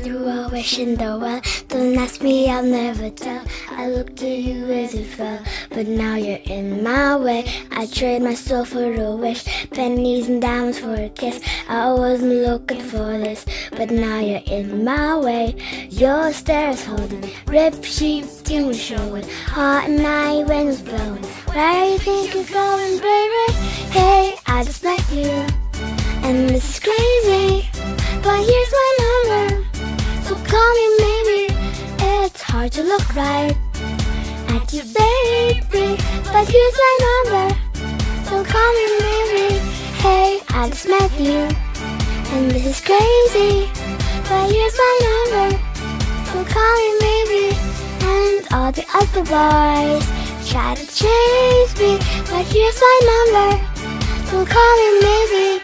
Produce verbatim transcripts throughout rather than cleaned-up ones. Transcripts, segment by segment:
threw a wish in the well. Don't ask me, I'll never tell. I looked to you as it fell, but now you're in my way. I trade my soul for a wish, pennies and diamonds for a kiss. I wasn't looking for this, but now you're in my way. Your stairs holding, ripped sheets, skin was showing. Hot night, wind was blowing. Where you think you're going, baby? Hey, I just met you, and this is crazy, but here's my number, so call me maybe. It's hard to look right at you, baby, but here's my number, so call me maybe. Hey, I just met you, and this is crazy, but here's my number, so call me maybe. And all the other boys try to chase me, but here's my number, so call me maybe.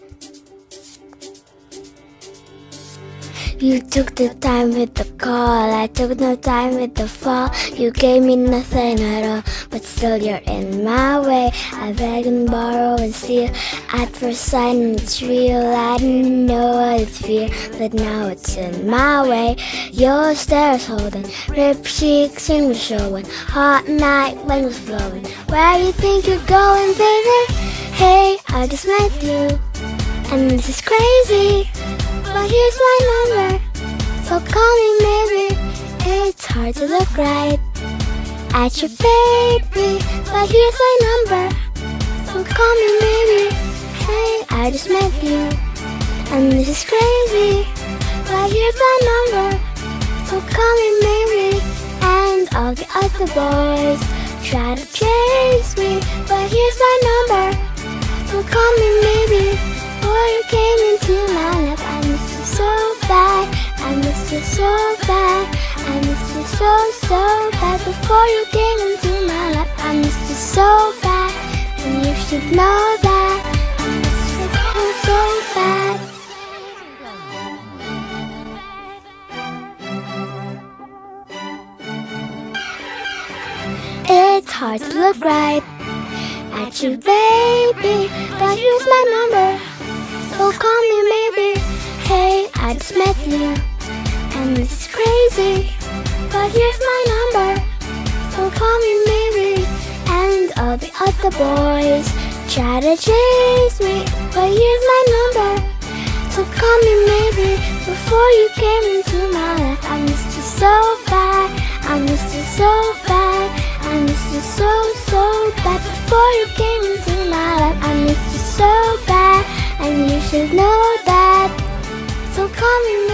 You took the time with the call, I took no time with the fall. You gave me nothing at all, but still you're in my way. I beg and borrow and steal at first sight, and it's real. I didn't know what it's fear, but now it's in my way. Your stairs holding, ripped cheeks and was showing. Hot night, wind was blowing. Where you think you're going, baby? Hey, I just met you, and this is crazy, but here's my number, so call me maybe. It's hard to look right at your baby, but here's my number, so call me maybe. Hey, I just met you, and this is crazy, but here's my number, so call me maybe. And all the other boys try to chase me, but here's my number, so call me maybe. Before you came into my life, I missed you so bad. I missed you so bad. I missed you so, so bad. Before you came into my life, I missed you so bad, and you should know that. I missed you so, so bad. It's hard to look right at you, baby, but here's my number, so call me maybe. Hey, I just met you, and this is crazy, but here's my number, so call me maybe. And all the other boys try to chase me, but here's my number, so call me maybe. Before you came into my life, I missed you so bad. I missed you so bad. I missed you so, so bad. Before you came into my life, I missed you so bad, and you should know that, so call me